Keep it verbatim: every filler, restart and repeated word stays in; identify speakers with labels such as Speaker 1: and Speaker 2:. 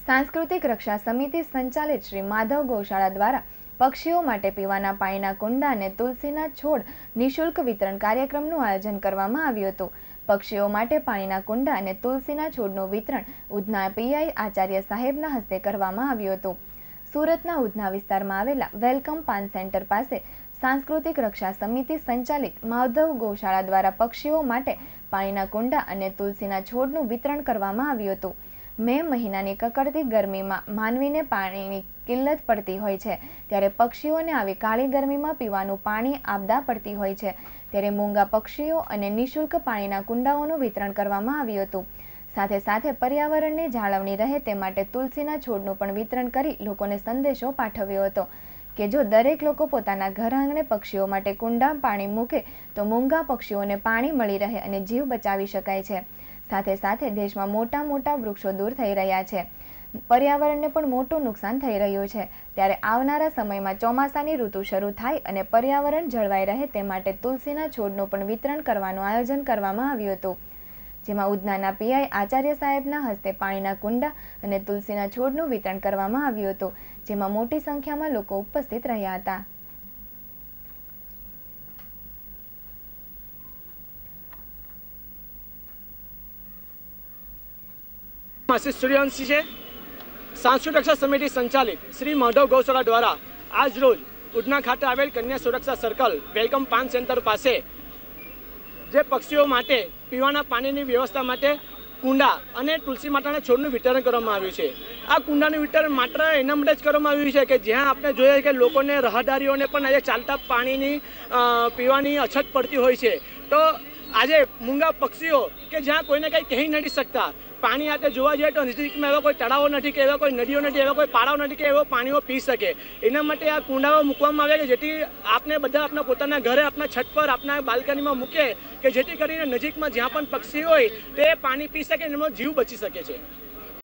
Speaker 1: सांस्कृतिक रक्षा समिति संचालित श्री माधव गौशाला द्वारा पक्षीओ माटे पीवाना पाણીના કુંડા અને તુલસીના છોડ નિઃશુલ્ક વિતરણ કાર્યક્રમનું આયોજન કરવામાં આવ્યું હતું। પક્ષીઓ માટે પાણીના કુંડા અને તુલસીના છોડનું વિતરણ ઉધના પીઆઈ આચાર્ય સાહેબના હસ્તે કરવામાં આવ્યું હતું। સુરતના ઉધના વિસ્તારમાં આવેલા વેલકમ પાન સેન્ટર પાસે सांस्कृतिक रक्षा समिति संचालित माधव गौशाला द्वारा पक्षीओ माटे पाણીના કુંડા અને તુલસીના છોડનું વિતરણ કરવામાં આવ્યું હતું। મે મહિનાની કકડતી ગરમીમાં માનવીને પાણીની કિલ્લત પડતી હોય છે, ત્યારે પક્ષીઓને આવી કાળી ગરમીમાં પીવાનું પાણી આપદા પડતી હોય છે, ત્યારે મૂંગા પક્ષીઓ અને નિઃશુલ્ક પાણીના કુંડાઓનું વિતરણ કરવામાં આવ્યું હતું। સાથે સાથે પર્યાવરણની જાળવણી રહે તે માટે તુલસીના છોડનું પણ વિતરણ કરી લોકોને સંદેશો પાઠવ્યો હતો કે જો દરેક લોકો પોતાના ઘર આંગણે પક્ષીઓ માટે કુંડા પાણી મૂકે તો મૂંગા પક્ષીઓને પાણી મળી રહે અને જીવ બચાવી શકાય છે। સાથે સાથે દેશમાં મોટા મોટા વૃક્ષો દૂર થઈ રહ્યા છે, પર્યાવરણને પણ મોટું નુકસાન થઈ રહ્યું છે, ત્યારે આવનારા સમયમાં ચોમાસાની ઋતુ શરૂ થાય અને પર્યાવરણ જળવાઈ રહે તે માટે તુલસીના છોડનું પણ વિતરણ કરવાનું આયોજન કરવામાં આવ્યું હતું, જેમાં ઉધનાના પીઆઈ આચાર્ય સાહેબના હસ્તે પાણીના કુંડા અને તુલસીના છોડનું વિતરણ કરવામાં આવ્યું હતું, જેમાં મોટી સંખ્યામાં લોકો ઉપસ્થિત રહ્યા હતા।
Speaker 2: आशीष सूर्यवंशी है। सांस्कृतिक रक्षा समिति संचालित श्री माधव गौशाला द्वारा आज रोज उधना खाते आवेल कन्या सुरक्षा सर्कल वेलकम पान सेंटर पासे जे पक्षीओ माटे पीवाना पानीनी व्यवस्था माटे कूंडा अने तुलसी माताना छोडनुं वितरण करवामां आव्युं छे। आ कूंडानुं वितरण मात्र एना माटे ज करवामां आव्युं छे के ज्यां आपणे जोईए के लोकोने राहदारीओने पण आज चालता पाणीनी पीवानी अछत पड़ती होय छे, तो આજે મૂંગા પક્ષીઓ કે જ્યાં કોઈને કંઈ કહી નથી શકતા, પાણી આતે જોવા જઈએ તો નજીકમાં એવા કોઈ તળાવો નથી કે એવા કોઈ નદીઓ નથી, એવા કોઈ પાડાઓ નથી કે એવો પાણીઓ પી શકે, એના માટે આ કુંડાઓ મૂકવામાં આવે કે જેથી આપને બધા આપણા પોતાના ઘરે આપણા છત પર આપણા બાલ્કનીમાં મૂકે કે જેથી કરીને નજીકમાં જ્યાં પણ પક્ષી હોય તે પાણી પી શકે અને એમનો જીવ બચી શકે છે।